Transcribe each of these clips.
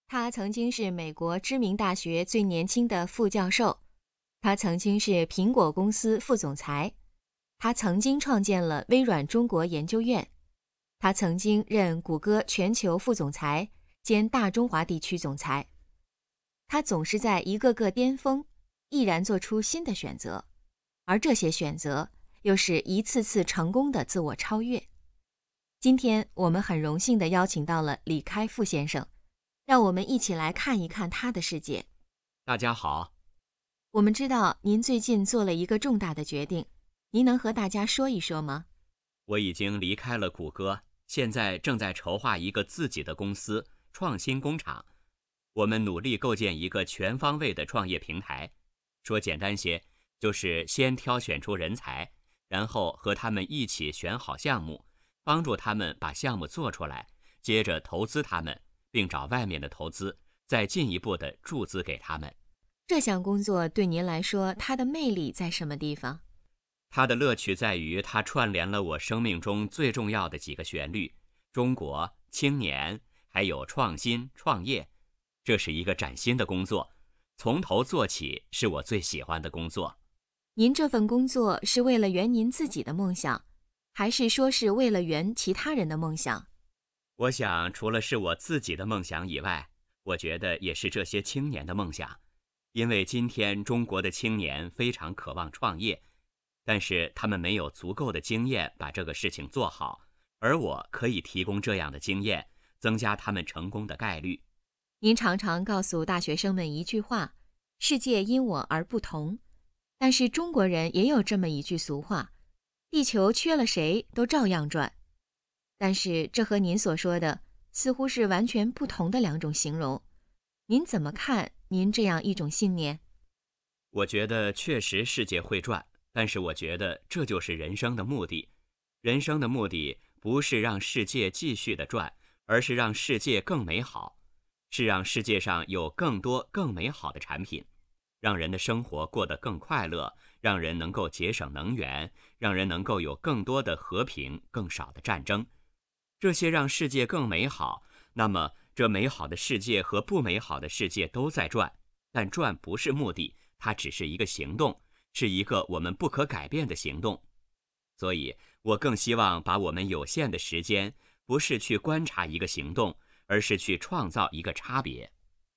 他曾经是美国知名大学最年轻的副教授，他曾经是苹果公司副总裁，他曾经创建了微软中国研究院，他曾经任谷歌全球副总裁兼大中华地区总裁。他总是在一个个巅峰，毅然做出新的选择，而这些选择又是一次次成功的自我超越。今天我们很荣幸地邀请到了李开复先生，让我们一起来看一看他的世界。 大家好。 我们知道您最近做了一个重大的决定，您能和大家说一说吗？ 我已经离开了谷歌，现在正在筹划一个自己的公司——创新工厂。我们努力构建一个全方位的创业平台。说简单些，就是先挑选出人才，然后和他们一起选好项目，帮助他们把项目做出来，接着投资他们，并找外面的投资，再进一步的注资给他们。 这项工作对您来说，它的魅力在什么地方？ 它的乐趣在于它串联了我生命中最重要的几个旋律：中国、青年，还有创新、创业。这是一个崭新的工作，从头做起是我最喜欢的工作。 您这份工作是为了圆您自己的梦想，还是说是为了圆其他人的梦想？ 我想，除了是我自己的梦想以外，我觉得也是这些青年的梦想。因为今天中国的青年非常渴望创业，但是他们没有足够的经验把这个事情做好，而我可以提供这样的经验，增加他们成功的概率。 您常常告诉大学生们一句话：世界因我而不同。但是中国人也有这么一句俗话：地球缺了谁都照样转。但是这和您所说的似乎是完全不同的两种形容。您怎么看您这样一种信念？ 我觉得确实世界会转，但是我觉得这就是人生的目的。人生的目的不是让世界继续的转，而是让世界更美好，是让世界上有更多更美好的产品，让人的生活过得更快乐，让人能够节省能源，让人能够有更多的和平，更少的战争。这些让世界更美好，那么这美好的世界和不美好的世界都在转，但转不是目的，它只是一个行动，是一个我们不可改变的行动。所以我更希望把我们有限的时间，不是去观察一个行动，而是去创造一个差别。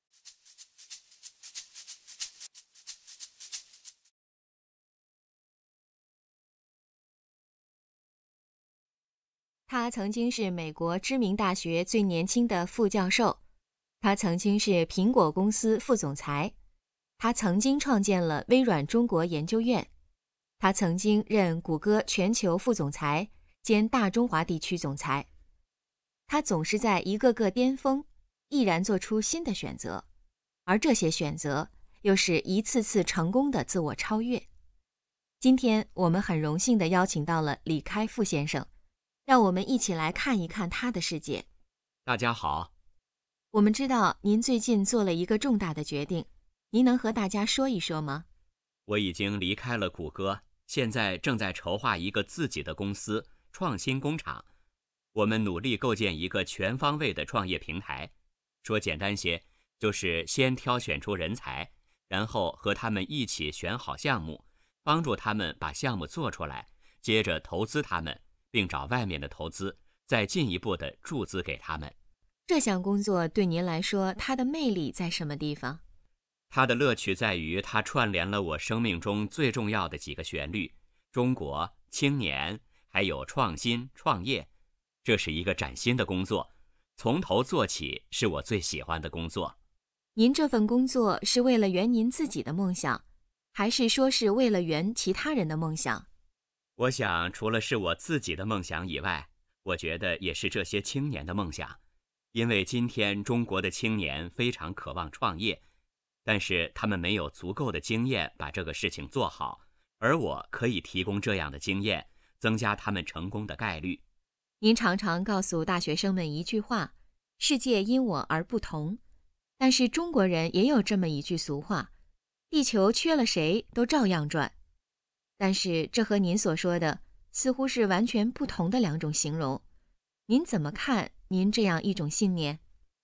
他曾经是美国知名大学最年轻的副教授，他曾经是苹果公司副总裁，他曾经创建了微软中国研究院，他曾经任谷歌全球副总裁兼大中华地区总裁。他总是在一个个巅峰，毅然做出新的选择，而这些选择又是一次次成功的自我超越。今天我们很荣幸地邀请到了李开复先生，让我们一起来看一看他的世界。 大家好。 我们知道您最近做了一个重大的决定，您能和大家说一说吗？ 我已经离开了谷歌，现在正在筹划一个自己的公司——创新工厂。我们努力构建一个全方位的创业平台。说简单些，就是先挑选出人才，然后和他们一起选好项目，帮助他们把项目做出来，接着投资他们，并找外面的投资，再进一步的注资给他们。 这项工作对您来说，它的魅力在什么地方？ 它的乐趣在于它串联了我生命中最重要的几个旋律：中国、青年，还有创新、创业。这是一个崭新的工作，从头做起是我最喜欢的工作。 您这份工作是为了圆您自己的梦想，还是说是为了圆其他人的梦想？ 我想，除了是我自己的梦想以外，我觉得也是这些青年的梦想。因为今天中国的青年非常渴望创业，但是他们没有足够的经验把这个事情做好，而我可以提供这样的经验，增加他们成功的概率。 您常常告诉大学生们一句话：世界因我而不同。但是中国人也有这么一句俗话：地球缺了谁都照样转。但是这和您所说的似乎是完全不同的两种形容。您怎么看您这样一种信念？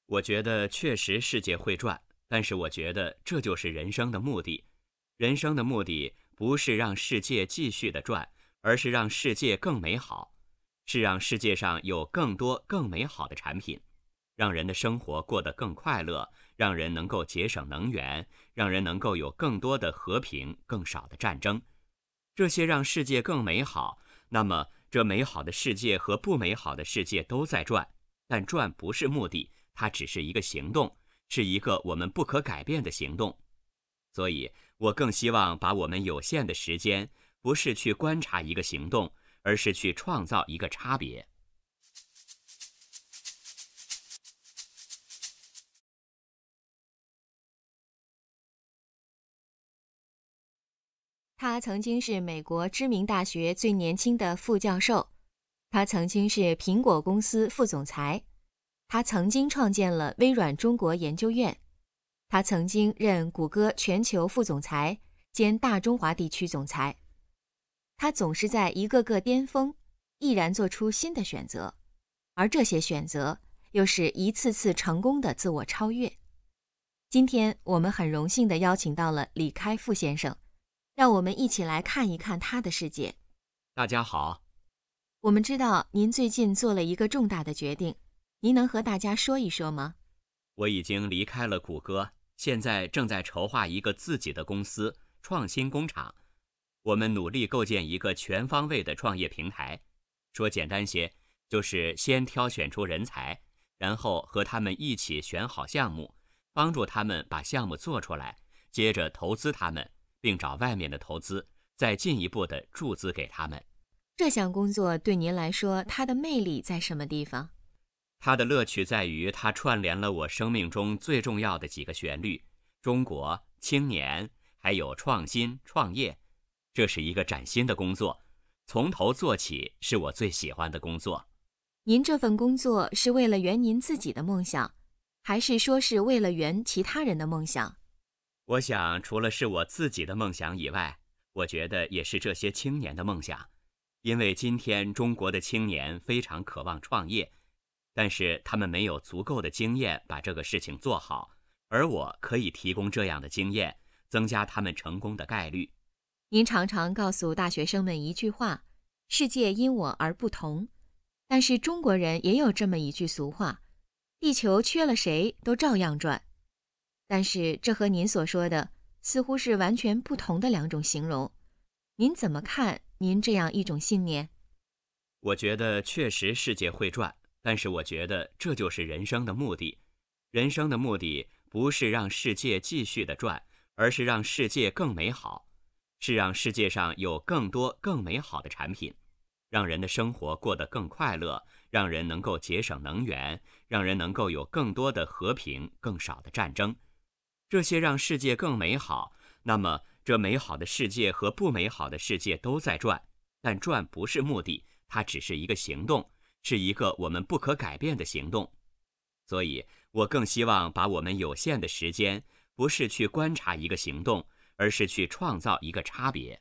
我觉得确实世界会转，但是我觉得这就是人生的目的。人生的目的不是让世界继续的转，而是让世界更美好，是让世界上有更多更美好的产品，让人的生活过得更快乐，让人能够节省能源，让人能够有更多的和平，更少的战争。这些让世界更美好，那么这美好的世界和不美好的世界都在转，但转不是目的，它只是一个行动，是一个我们不可改变的行动。所以我更希望把我们有限的时间，不是去观察一个行动，而是去创造一个差别。 他曾经是美国知名大学最年轻的副教授，他曾经是苹果公司副总裁，他曾经创建了微软中国研究院，他曾经任谷歌全球副总裁兼大中华地区总裁。他总是在一个个巅峰，毅然做出新的选择，而这些选择又是一次次成功的自我超越。今天我们很荣幸地邀请到了李开复先生，让我们一起来看一看他的世界。 大家好。 我们知道您最近做了一个重大的决定，您能和大家说一说吗？ 我已经离开了谷歌，现在正在筹划一个自己的公司——创新工厂。我们努力构建一个全方位的创业平台。说简单些，就是先挑选出人才，然后和他们一起选好项目，帮助他们把项目做出来，接着投资他们，并找外面的投资，再进一步的注资给他们。 这项工作对您来说，它的魅力在什么地方？ 它的乐趣在于它串联了我生命中最重要的几个旋律：中国、青年，还有创新、创业。这是一个崭新的工作，从头做起是我最喜欢的工作。 您这份工作是为了圆您自己的梦想，还是说是为了圆其他人的梦想？ 我想，除了是我自己的梦想以外，我觉得也是这些青年的梦想。因为今天中国的青年非常渴望创业，但是他们没有足够的经验把这个事情做好，而我可以提供这样的经验，增加他们成功的概率。 您常常告诉大学生们一句话：世界因我而不同。但是中国人也有这么一句俗话：地球缺了谁都照样转。但是这和您所说的似乎是完全不同的两种形容。您怎么看您这样一种信念？ 我觉得确实世界会转，但是我觉得这就是人生的目的。人生的目的不是让世界继续的转，而是让世界更美好，是让世界上有更多更美好的产品，让人的生活过得更快乐，让人能够节省能源，让人能够有更多的和平，更少的战争。这些让世界更美好，那么这美好的世界和不美好的世界都在转，但转不是目的，它只是一个行动，是一个我们不可改变的行动。所以我更希望把我们有限的时间，不是去观察一个行动，而是去创造一个差别。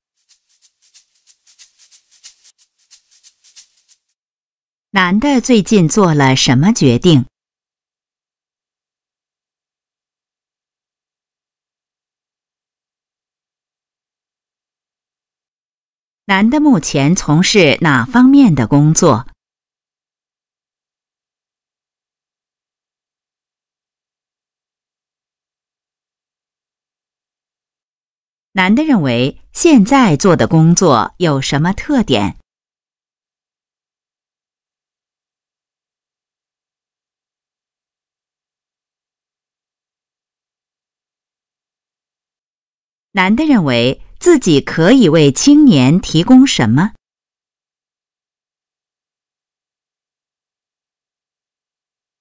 男的最近做了什么决定？男的目前从事哪方面的工作？男的认为现在做的工作有什么特点？男的认为自己可以为青年提供什么？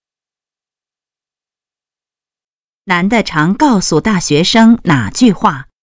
男的常告诉大学生哪句话？